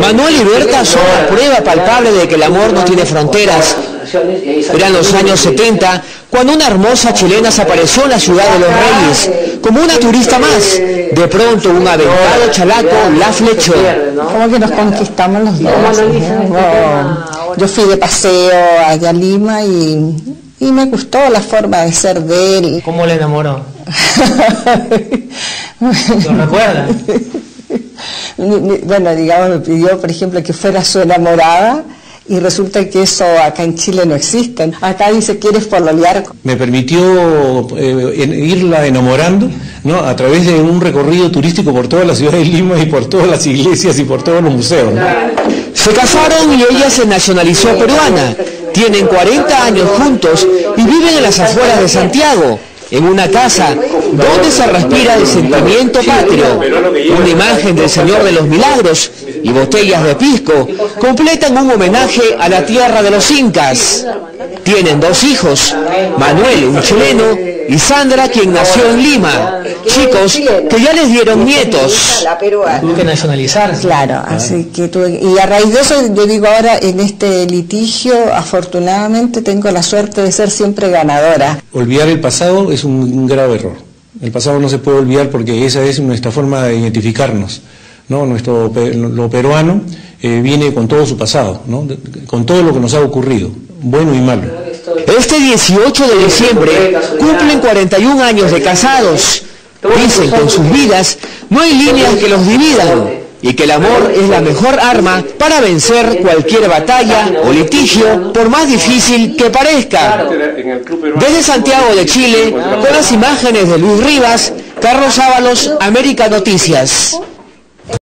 Manuel y Berta son la prueba palpable de que el amor no tiene fronteras. Eran los años 70 cuando una hermosa chilena se apareció en la ciudad de Los Reyes, como una turista más. De pronto un aventado chalaco la flechó. Como que nos conquistamos los dos. Yo fui de paseo allá a Lima y me gustó la forma de ser de él. ¿Cómo le enamoró? ¿Lo recuerda? Bueno, digamos, me pidió, por ejemplo, que fuera su enamorada. Y resulta que eso acá en Chile no existe. Acá dice, ¿quieres pololear? Me permitió irla enamorando, ¿no?, a través de un recorrido turístico por toda la ciudad de Lima y por todas las iglesias y por todos los museos, ¿no? Se casaron y ella se nacionalizó peruana. Tienen 40 años juntos y viven en las afueras de Santiago, en una casa donde se respira el sentimiento patrio. Una imagen del Señor de los Milagros y botellas de pisco completan un homenaje a la tierra de los incas. Tienen 2 hijos, Manuel, un chileno, y Sandra, quien nació en Lima. Chicos que ya les dieron nietos. Tuve que nacionalizar. Claro, así que y a raíz de eso, yo digo ahora, en este litigio, afortunadamente tengo la suerte de ser siempre ganadora. Olvidar el pasado es un grave error. El pasado no se puede olvidar porque esa es nuestra forma de identificarnos, ¿no? Lo peruano viene con todo su pasado, ¿no?, con todo lo que nos ha ocurrido, bueno y malo. Este 18 de diciembre cumplen 41 años de casados. Dicen que en sus vidas no hay líneas que los dividan y que el amor es la mejor arma para vencer cualquier batalla o litigio, por más difícil que parezca. Desde Santiago de Chile, con las imágenes de Luis Rivas, Carlos Ábalos, América Noticias.